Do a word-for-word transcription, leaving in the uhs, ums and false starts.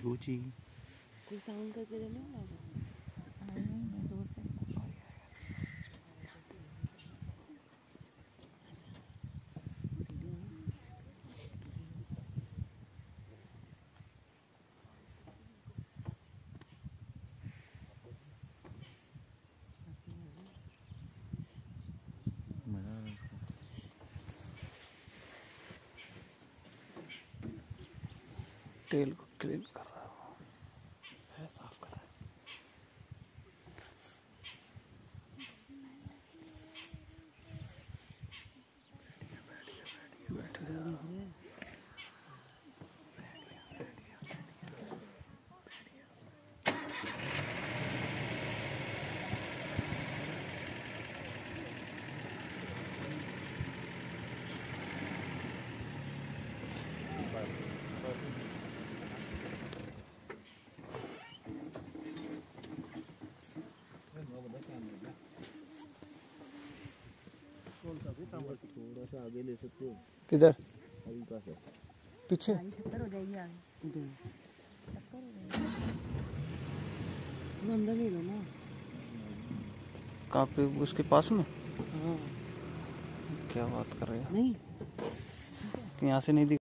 Gucci कोई sound करके देने वाला है दूर से। तेल को क्लीन कर रहा है, साफ कर रहा है। बैठ गया बैठ गया थोड़ा सा आगे ले सकते हो। किधर? अभी पास है पीछे टक्कर हो जाएगी आगे। टक्कर हो जाएगी अंदर नहीं लो ना। कहाँ पे? उसके पास में? हाँ क्या बात कर रहे हो? नहीं यहाँ से नहीं दिख